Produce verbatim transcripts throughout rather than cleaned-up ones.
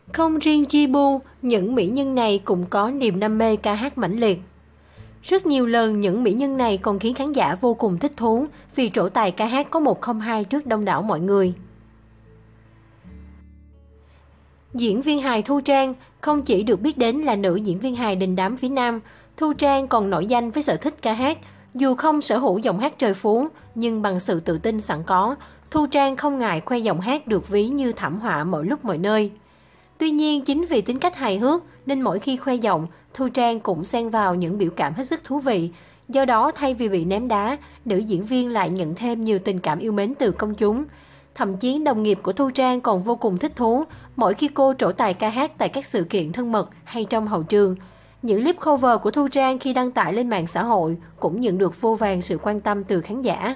Không riêng Chibu, những mỹ nhân này cũng có niềm đam mê ca hát mãnh liệt. Rất nhiều lần những mỹ nhân này còn khiến khán giả vô cùng thích thú vì trổ tài ca hát có một không hai trước đông đảo mọi người. Diễn viên hài Thu Trang không chỉ được biết đến là nữ diễn viên hài đình đám phía Nam, Thu Trang còn nổi danh với sở thích ca hát. Dù không sở hữu giọng hát trời phú, nhưng bằng sự tự tin sẵn có, Thu Trang không ngại khoe giọng hát được ví như thảm họa mọi lúc mọi nơi. Tuy nhiên, chính vì tính cách hài hước nên mỗi khi khoe giọng, Thu Trang cũng xen vào những biểu cảm hết sức thú vị. Do đó, thay vì bị ném đá, nữ diễn viên lại nhận thêm nhiều tình cảm yêu mến từ công chúng. Thậm chí đồng nghiệp của Thu Trang còn vô cùng thích thú mỗi khi cô trổ tài ca hát tại các sự kiện thân mật hay trong hậu trường. Những clip cover của Thu Trang khi đăng tải lên mạng xã hội cũng nhận được vô vàn sự quan tâm từ khán giả.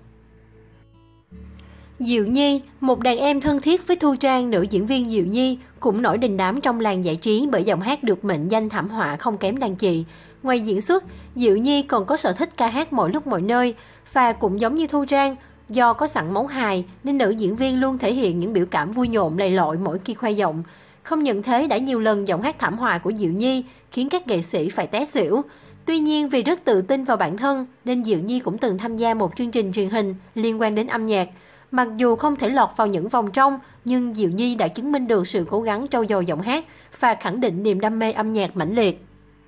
Diệu Nhi, một đàn em thân thiết với Thu Trang, nữ diễn viên Diệu Nhi cũng nổi đình đám trong làng giải trí bởi giọng hát được mệnh danh thảm họa không kém đàn chị. Ngoài diễn xuất, Diệu Nhi còn có sở thích ca hát mọi lúc mọi nơi, và cũng giống như Thu Trang, do có sẵn máu hài nên nữ diễn viên luôn thể hiện những biểu cảm vui nhộn lầy lội mỗi khi khoe giọng. Không những thế, đã nhiều lần giọng hát thảm họa của Diệu Nhi khiến các nghệ sĩ phải té xỉu. Tuy nhiên, vì rất tự tin vào bản thân nên Diệu Nhi cũng từng tham gia một chương trình truyền hình liên quan đến âm nhạc. Mặc dù không thể lọt vào những vòng trong, nhưng Diệu Nhi đã chứng minh được sự cố gắng trau dồi giọng hát và khẳng định niềm đam mê âm nhạc mãnh liệt.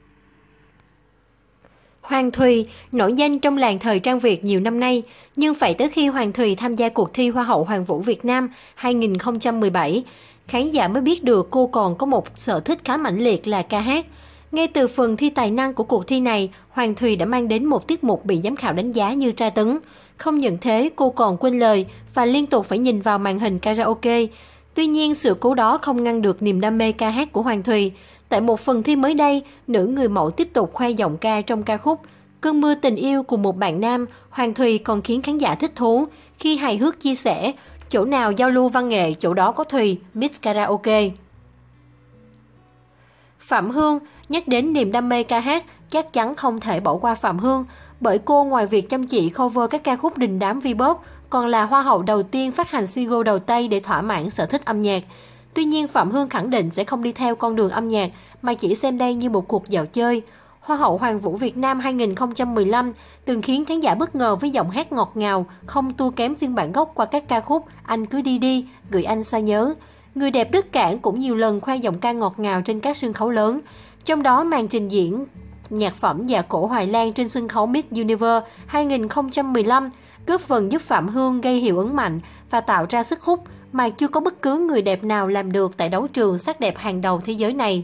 Hoàng Thùy nổi danh trong làng thời trang Việt nhiều năm nay, nhưng phải tới khi Hoàng Thùy tham gia cuộc thi Hoa hậu Hoàng vũ Việt Nam hai nghìn không trăm mười bảy, khán giả mới biết được cô còn có một sở thích khá mãnh liệt là ca hát. Ngay từ phần thi tài năng của cuộc thi này, Hoàng Thùy đã mang đến một tiết mục bị giám khảo đánh giá như tra tấn. Không những thế, cô còn quên lời và liên tục phải nhìn vào màn hình karaoke. Tuy nhiên, sự cố đó không ngăn được niềm đam mê ca hát của Hoàng Thùy. Tại một phần thi mới đây, nữ người mẫu tiếp tục khoe giọng ca trong ca khúc Cơn mưa tình yêu cùng một bạn nam. Hoàng Thùy còn khiến khán giả thích thú khi hài hước chia sẻ, chỗ nào giao lưu văn nghệ, chỗ đó có Thùy, Miss Karaoke. Phạm Hương, nhắc đến niềm đam mê ca hát, chắc chắn không thể bỏ qua Phạm Hương, bởi cô ngoài việc chăm chỉ cover các ca khúc đình đám V-pop, còn là hoa hậu đầu tiên phát hành single đầu tay để thỏa mãn sở thích âm nhạc. Tuy nhiên, Phạm Hương khẳng định sẽ không đi theo con đường âm nhạc, mà chỉ xem đây như một cuộc dạo chơi. Hoa hậu Hoàng vũ Việt Nam hai nghìn không trăm mười lăm từng khiến khán giả bất ngờ với giọng hát ngọt ngào, không thua kém phiên bản gốc qua các ca khúc Anh cứ đi đi, Gửi anh xa nhớ. Người đẹp Đức Cảng cũng nhiều lần khoe giọng ca ngọt ngào trên các sân khấu lớn. Trong đó, màn trình diễn nhạc phẩm Dạ cổ Hoài Lan trên sân khấu Miss Universe hai nghìn không trăm mười lăm góp phần giúp Phạm Hương gây hiệu ứng mạnh và tạo ra sức hút mà chưa có bất cứ người đẹp nào làm được tại đấu trường sắc đẹp hàng đầu thế giới này.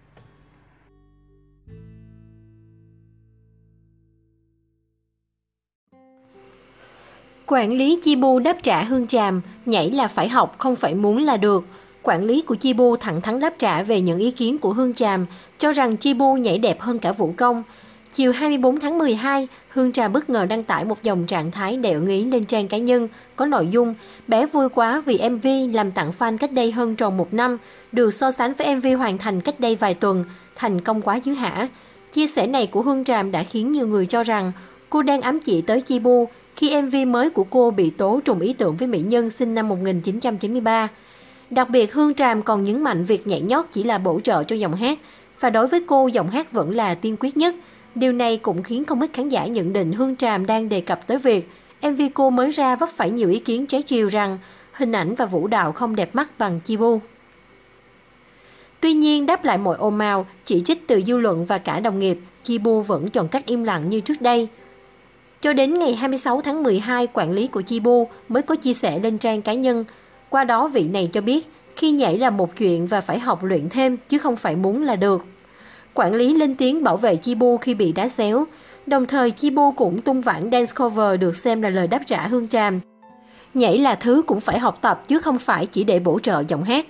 Quản lý Chibu đáp trả Hương Tràm, nhảy là phải học, không phải muốn là được. Quản lý của Chibu thẳng thắn đáp trả về những ý kiến của Hương Tràm, cho rằng Chibu nhảy đẹp hơn cả Vũ Công. Chiều hai mươi tư tháng mười hai, Hương Tràm bất ngờ đăng tải một dòng trạng thái đầy ẩn ý lên trang cá nhân, có nội dung bé vui quá vì em vê làm tặng fan cách đây hơn tròn một năm, được so sánh với em vê hoàn thành cách đây vài tuần, thành công quá chứ hả. Chia sẻ này của Hương Tràm đã khiến nhiều người cho rằng cô đang ám chỉ tới Chibu khi em vê mới của cô bị tố trùng ý tưởng với mỹ nhân sinh năm một nghìn chín trăm chín mươi ba. Đặc biệt, Hương Tràm còn nhấn mạnh việc nhảy nhót chỉ là bổ trợ cho giọng hát, và đối với cô, giọng hát vẫn là tiên quyết nhất. Điều này cũng khiến không ít khán giả nhận định Hương Tràm đang đề cập tới việc em vê cô mới ra vấp phải nhiều ý kiến trái chiều rằng hình ảnh và vũ đạo không đẹp mắt bằng Chibu. Tuy nhiên, đáp lại mọi ồn ào, chỉ trích từ dư luận và cả đồng nghiệp, Chibu vẫn chọn cách im lặng như trước đây. Cho đến ngày hai mươi sáu tháng mười hai, quản lý của Chibu mới có chia sẻ lên trang cá nhân. Qua đó, vị này cho biết khi nhảy là một chuyện và phải học luyện thêm chứ không phải muốn là được. Quản lý lên tiếng bảo vệ Chibu khi bị đá xéo. Đồng thời, Chibu cũng tung bản dance cover được xem là lời đáp trả Hương Tràm. Nhảy là thứ cũng phải học tập chứ không phải chỉ để bổ trợ giọng hát.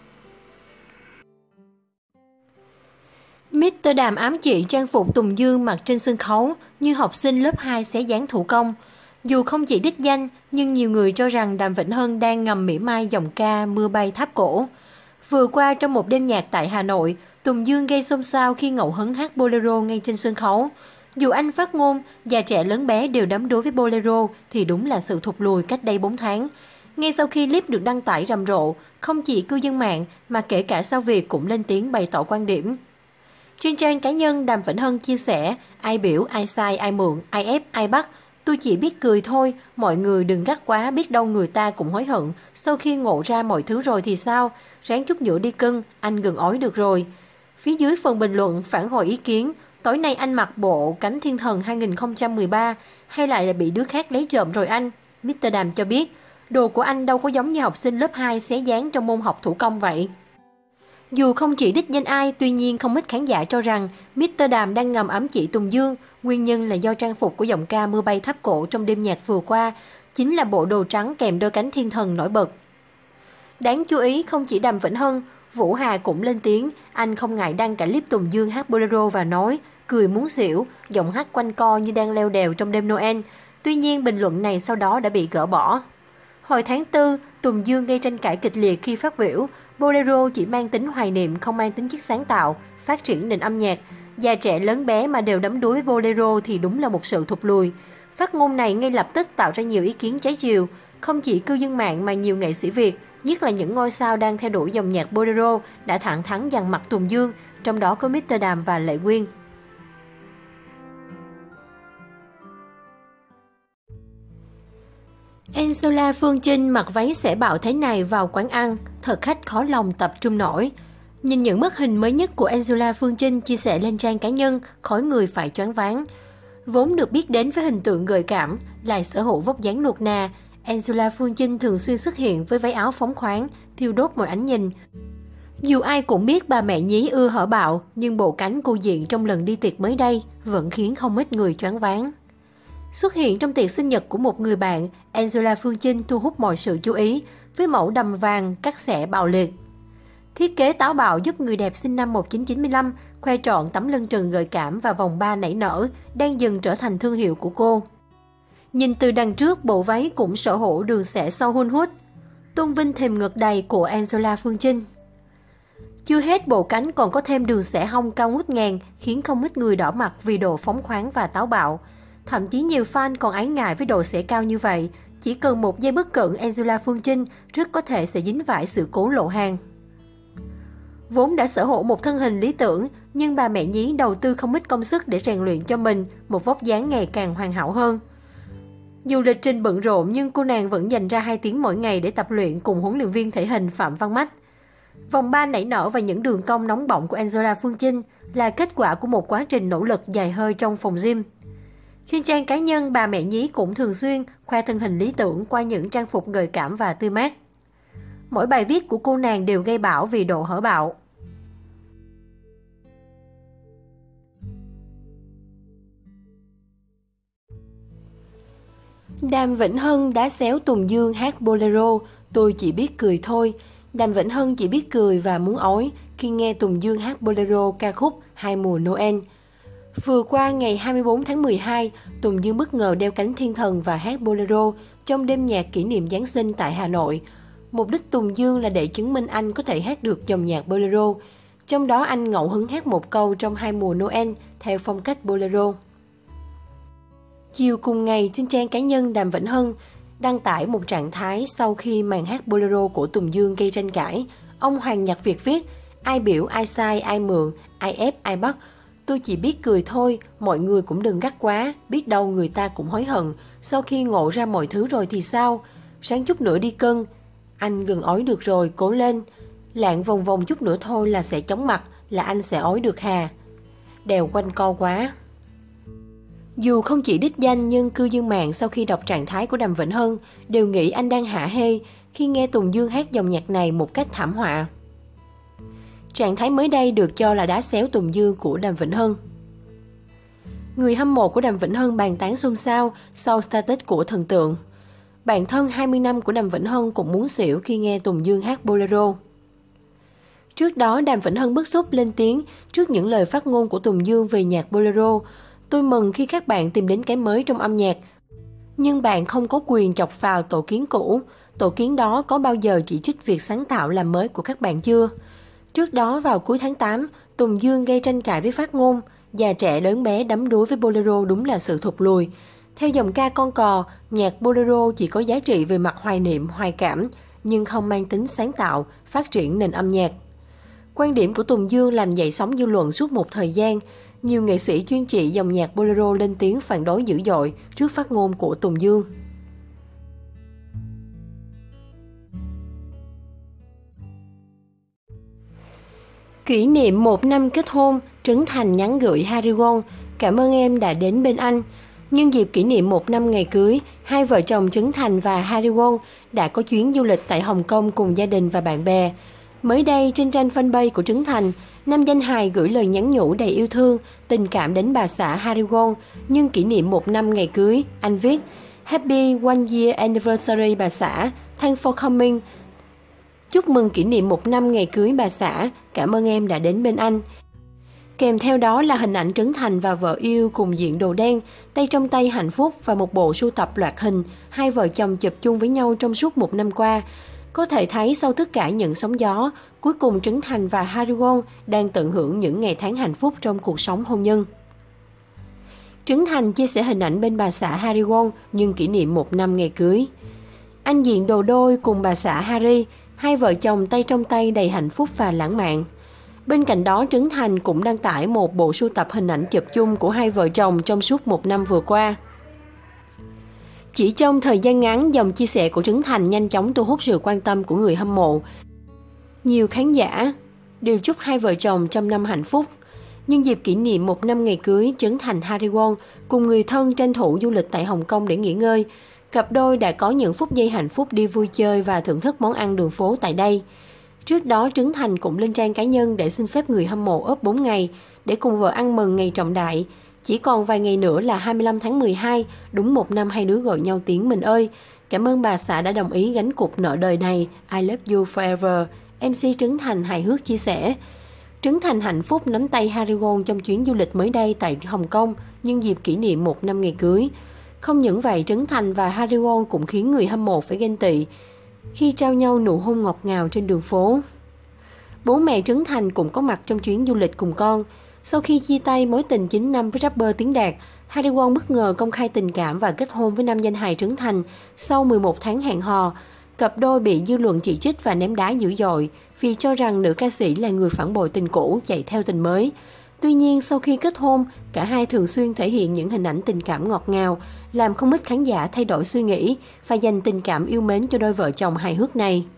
mít tơ Đàm ám chỉ trang phục Tùng Dương mặc trên sân khấu như học sinh lớp hai xé dáng thủ công. Dù không chỉ đích danh, nhưng nhiều người cho rằng Đàm Vĩnh Hưng đang ngầm mỉa mai dòng ca Mưa bay tháp cổ. Vừa qua, trong một đêm nhạc tại Hà Nội, Tùng Dương gây xôn xao khi ngẫu hứng hát bolero ngay trên sân khấu. Dù anh phát ngôn, già trẻ lớn bé đều đắm đuối với bolero thì đúng là sự thụt lùi cách đây bốn tháng. Ngay sau khi clip được đăng tải rầm rộ, không chỉ cư dân mạng mà kể cả sao Việt cũng lên tiếng bày tỏ quan điểm. Trên trang cá nhân, Đàm Vĩnh Hưng chia sẻ, ai biểu, ai sai, ai mượn, ai ép, ai bắt. Tôi chỉ biết cười thôi, mọi người đừng gắt quá, biết đâu người ta cũng hối hận. Sau khi ngộ ra mọi thứ rồi thì sao? Ráng chút nữa đi cưng, anh ngừng ói được rồi. Phía dưới phần bình luận phản hồi ý kiến, tối nay anh mặc bộ cánh thiên thần hai không một ba hay lại là bị đứa khác lấy trộm rồi anh? mít tơ Đàm cho biết, đồ của anh đâu có giống như học sinh lớp hai xé dáng trong môn học thủ công vậy. Dù không chỉ đích danh ai, tuy nhiên không ít khán giả cho rằng mít tơ Đàm đang ngầm ám chỉ Tùng Dương, nguyên nhân là do trang phục của giọng ca Mưa Bay Tháp Cổ trong đêm nhạc vừa qua, chính là bộ đồ trắng kèm đôi cánh thiên thần nổi bật. Đáng chú ý, không chỉ Đàm Vĩnh Hưng, Vũ Hà cũng lên tiếng, anh không ngại đăng cả clip Tùng Dương hát bolero và nói, cười muốn xỉu, giọng hát quanh co như đang leo đèo trong đêm Noel. Tuy nhiên, bình luận này sau đó đã bị gỡ bỏ. Hồi tháng tư, Tùng Dương gây tranh cãi kịch liệt khi phát biểu, bolero chỉ mang tính hoài niệm, không mang tính chất sáng tạo, phát triển nền âm nhạc. Già trẻ lớn bé mà đều đắm đuối với bolero thì đúng là một sự thụt lùi. Phát ngôn này ngay lập tức tạo ra nhiều ý kiến trái chiều. Không chỉ cư dân mạng mà nhiều nghệ sĩ Việt, nhất là những ngôi sao đang theo đuổi dòng nhạc bolero, đã thẳng thắn dằn mặt Tùng Dương, trong đó có mít tơ Đàm và Lệ Quyên. Angela Phương Trinh mặc váy xẻ bạo thế này vào quán ăn, thật khách khó lòng tập trung nổi. Nhìn những bức hình mới nhất của Angela Phương Trinh chia sẻ lên trang cá nhân, khói người phải choáng váng. Vốn được biết đến với hình tượng gợi cảm, lại sở hữu vóc dáng nuột nà, Angela Phương Trinh thường xuyên xuất hiện với váy áo phóng khoáng, thiêu đốt mọi ánh nhìn. Dù ai cũng biết bà mẹ nhí ưa hở bạo, nhưng bộ cánh cô diện trong lần đi tiệc mới đây vẫn khiến không ít người choáng váng. Xuất hiện trong tiệc sinh nhật của một người bạn, Angela Phương Trinh thu hút mọi sự chú ý với mẫu đầm vàng cắt xẻ bạo liệt. Thiết kế táo bạo giúp người đẹp sinh năm một nghìn chín trăm chín mươi lăm khoe trọn tấm lưng trần gợi cảm và vòng ba nảy nở đang dần trở thành thương hiệu của cô. Nhìn từ đằng trước, bộ váy cũng sở hữu đường xẻ sâu hun hút, tôn vinh thềm ngực đầy của Angela Phương Trinh. Chưa hết, bộ cánh còn có thêm đường xẻ hông cao ngút ngàn khiến không ít người đỏ mặt vì độ phóng khoáng và táo bạo. Thậm chí nhiều fan còn ái ngại với độ xẻ cao như vậy, chỉ cần một giây bất cẩn Angela Phương Trinh rất có thể sẽ dính phải sự cố lộ hàng. Vốn đã sở hữu một thân hình lý tưởng, nhưng bà mẹ nhí đầu tư không ít công sức để rèn luyện cho mình một vóc dáng ngày càng hoàn hảo hơn. Dù lịch trình bận rộn nhưng cô nàng vẫn dành ra hai tiếng mỗi ngày để tập luyện cùng huấn luyện viên thể hình Phạm Văn Mách. Vòng ba nảy nở và những đường cong nóng bỏng của Angela Phương Trinh là kết quả của một quá trình nỗ lực dài hơi trong phòng gym. Trên trang cá nhân, bà mẹ nhí cũng thường xuyên khoe thân hình lý tưởng qua những trang phục gợi cảm và tươi mát. Mỗi bài viết của cô nàng đều gây bão vì độ hở bạo. Đàm Vĩnh Hưng đã xéo Tùng Dương hát bolero, tôi chỉ biết cười thôi. Đàm Vĩnh Hưng chỉ biết cười và muốn ói khi nghe Tùng Dương hát bolero ca khúc Hai mùa Noel. Vừa qua ngày hai mươi tư tháng mười hai, Tùng Dương bất ngờ đeo cánh thiên thần và hát bolero trong đêm nhạc kỷ niệm Giáng sinh tại Hà Nội. Mục đích Tùng Dương là để chứng minh anh có thể hát được dòng nhạc bolero. Trong đó anh ngẫu hứng hát một câu trong Hai mùa Noel theo phong cách bolero. Chiều cùng ngày, trên trang cá nhân, Đàm Vĩnh Hưng đăng tải một trạng thái sau khi màn hát bolero của Tùng Dương gây tranh cãi. Ông Hoàng Nhật Việt viết, ai biểu, ai sai, ai mượn, ai ép, ai bắt. Tôi chỉ biết cười thôi, mọi người cũng đừng gắt quá, biết đâu người ta cũng hối hận. Sau khi ngộ ra mọi thứ rồi thì sao? Sáng chút nữa đi cân. Anh gần ói được rồi, cố lên. Lạng vòng vòng chút nữa thôi là sẽ chóng mặt, là anh sẽ ói được hà. Đèo quanh co quá. Dù không chỉ đích danh nhưng cư dân mạng sau khi đọc trạng thái của Đàm Vĩnh Hưng đều nghĩ anh đang hả hê khi nghe Tùng Dương hát dòng nhạc này một cách thảm họa. Trạng thái mới đây được cho là đá xéo Tùng Dương của Đàm Vĩnh Hưng. Người hâm mộ của Đàm Vĩnh Hưng bàn tán xôn xao sau status của thần tượng. Bạn thân hai mươi năm của Đàm Vĩnh Hưng cũng muốn xỉu khi nghe Tùng Dương hát bolero. Trước đó, Đàm Vĩnh Hưng bức xúc lên tiếng trước những lời phát ngôn của Tùng Dương về nhạc bolero. Tôi mừng khi các bạn tìm đến cái mới trong âm nhạc. Nhưng bạn không có quyền chọc vào tổ kiến cũ. Tổ kiến đó có bao giờ chỉ trích việc sáng tạo làm mới của các bạn chưa? Trước đó vào cuối tháng tám, Tùng Dương gây tranh cãi với phát ngôn. Già trẻ lớn bé đắm đuối với bolero đúng là sự thụt lùi. Theo dòng ca con cò, nhạc bolero chỉ có giá trị về mặt hoài niệm, hoài cảm, nhưng không mang tính sáng tạo, phát triển nền âm nhạc. Quan điểm của Tùng Dương làm dậy sóng dư luận suốt một thời gian. Nhiều nghệ sĩ chuyên trị dòng nhạc bolero lên tiếng phản đối dữ dội trước phát ngôn của Tùng Dương. Kỷ niệm một năm kết hôn, Trấn Thành nhắn gửi Harry Won: "Cảm ơn em đã đến bên anh." Nhân dịp kỷ niệm một năm ngày cưới, hai vợ chồng Trấn Thành và Harry Won đã có chuyến du lịch tại Hồng Kông cùng gia đình và bạn bè. Mới đây, trên trang fanpage của Trấn Thành, nam danh hài gửi lời nhắn nhủ đầy yêu thương, tình cảm đến bà xã Harry Won nhân kỷ niệm một năm ngày cưới. Anh viết: "Happy one year anniversary bà xã, thanks for coming." Chúc mừng kỷ niệm một năm ngày cưới bà xã, cảm ơn em đã đến bên anh. Kèm theo đó là hình ảnh Trấn Thành và vợ yêu cùng diện đồ đen, tay trong tay hạnh phúc và một bộ sưu tập loạt hình, hai vợ chồng chụp chung với nhau trong suốt một năm qua. Có thể thấy sau tất cả những sóng gió, cuối cùng Trấn Thành và Harry Won đang tận hưởng những ngày tháng hạnh phúc trong cuộc sống hôn nhân. Trấn Thành chia sẻ hình ảnh bên bà xã Harry Won nhân kỷ niệm một năm ngày cưới. Anh diện đồ đôi cùng bà xã Harry, hai vợ chồng tay trong tay đầy hạnh phúc và lãng mạn. Bên cạnh đó, Trấn Thành cũng đăng tải một bộ sưu tập hình ảnh chụp chung của hai vợ chồng trong suốt một năm vừa qua. Chỉ trong thời gian ngắn, dòng chia sẻ của Trấn Thành nhanh chóng thu hút sự quan tâm của người hâm mộ. Nhiều khán giả đều chúc hai vợ chồng trăm năm hạnh phúc. Nhân dịp kỷ niệm một năm ngày cưới, Trấn Thành Harry Won cùng người thân tranh thủ du lịch tại Hồng Kông để nghỉ ngơi. Cặp đôi đã có những phút giây hạnh phúc đi vui chơi và thưởng thức món ăn đường phố tại đây. Trước đó, Trấn Thành cũng lên trang cá nhân để xin phép người hâm mộ ốp bốn ngày để cùng vợ ăn mừng ngày trọng đại. Chỉ còn vài ngày nữa là hai mươi lăm tháng mười hai, đúng một năm hai đứa gọi nhau tiếng mình ơi. Cảm ơn bà xã đã đồng ý gánh cục nợ đời này. I love you forever. em xê Trấn Thành hài hước chia sẻ. Trấn Thành hạnh phúc nắm tay Harry Won trong chuyến du lịch mới đây tại Hồng Kông nhân dịp kỷ niệm một năm ngày cưới. Không những vậy, Trấn Thành và Harry Won cũng khiến người hâm mộ phải ghen tị khi trao nhau nụ hôn ngọt ngào trên đường phố. Bố mẹ Trấn Thành cũng có mặt trong chuyến du lịch cùng con. Sau khi chia tay mối tình chín năm với rapper Tiến Đạt, Harry Won bất ngờ công khai tình cảm và kết hôn với nam danh hài Trấn Thành sau mười một tháng hẹn hò. Cặp đôi bị dư luận chỉ trích và ném đá dữ dội vì cho rằng nữ ca sĩ là người phản bội tình cũ chạy theo tình mới. Tuy nhiên, sau khi kết hôn, cả hai thường xuyên thể hiện những hình ảnh tình cảm ngọt ngào, làm không ít khán giả thay đổi suy nghĩ và dành tình cảm yêu mến cho đôi vợ chồng hài hước này.